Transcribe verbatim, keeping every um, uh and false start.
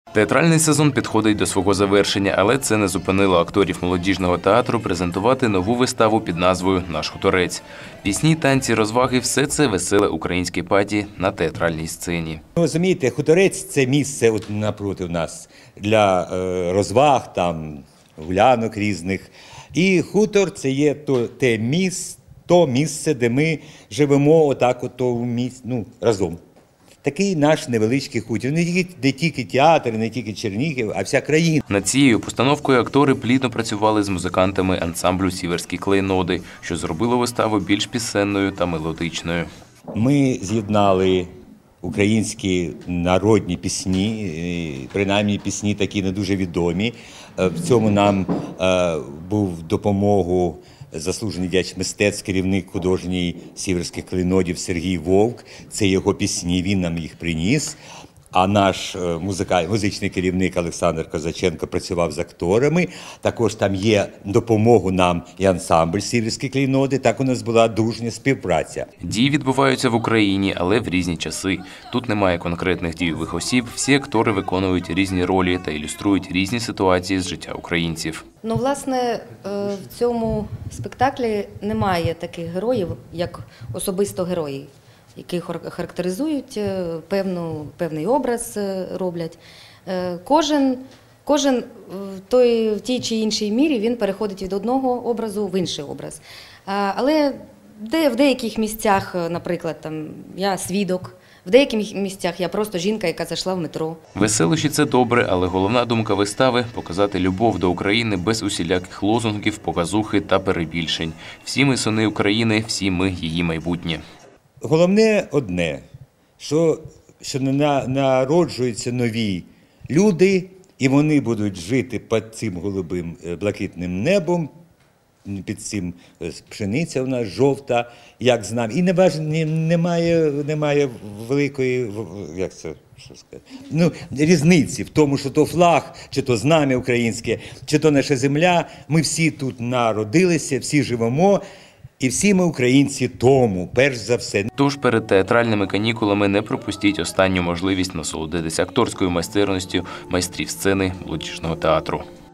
Театральний сезон підходить до свого завершення, але це не зупинило акторів молодіжного театру презентувати нову виставу під назвою «Наш хуторець». Пісні, танці, розваги – все це веселе українське паті на театральній сцені. Розумієте, хуторець – це місце от напроти нас для е, розваг, там, гулянок різних. І хутор – це є то, те місце, то місце, де ми живемо отак от, ну, разом. Такий наш невеличкий хутір. Не тільки, не тільки театр, не тільки Чернігів, а вся країна. Над цією постановкою актори плідно працювали з музикантами ансамблю «Сіверські клейноди», що зробило виставу більш пісенною та мелодичною. Ми з'єднали українські народні пісні, принаймні пісні такі не дуже відомі. В цьому нам був допомогу заслужений діяч мистецтв, керівник художній «Сіверських клейнодів» Сергій Вовк. Це його пісні, він нам їх приніс. А наш музика, музичний керівник Олександр Козаченко працював з акторами. Також там є допомогу нам і ансамбль «Сіверські клейноди». Так у нас була дружня співпраця. Дії відбуваються в Україні, але в різні часи. Тут немає конкретних дійових осіб, всі актори виконують різні ролі та ілюструють різні ситуації з життя українців. Ну, власне, в цьому спектаклі немає таких героїв, як особисто герої, які характеризують певну, певний образ, роблять. Кожен, кожен в, той, в тій чи іншій мірі він переходить від одного образу в інший образ. Але де, в деяких місцях, наприклад, там, я свідок, в деяких місцях я просто жінка, яка зайшла в метро. Веселощі – це добре, але головна думка вистави – показати любов до України без усіляких лозунгів, показухи та перебільшень. Всі ми сини України, всі ми її майбутнє. Головне одне, що, що народжуються нові люди, і вони будуть жити під цим голубим блакитним небом, під цим пшениця у нас жовта, як з нами. І не, немає, немає великої, як це, що сказати, ну, різниці в тому, що то флаг, чи то знам'я українське, чи то наша земля. Ми всі тут народилися, всі живемо. І всі ми українці тому, перш за все. Тож перед театральними канікулами не пропустіть останню можливість насолодитися акторською майстерністю майстрів сцени молодіжного театру.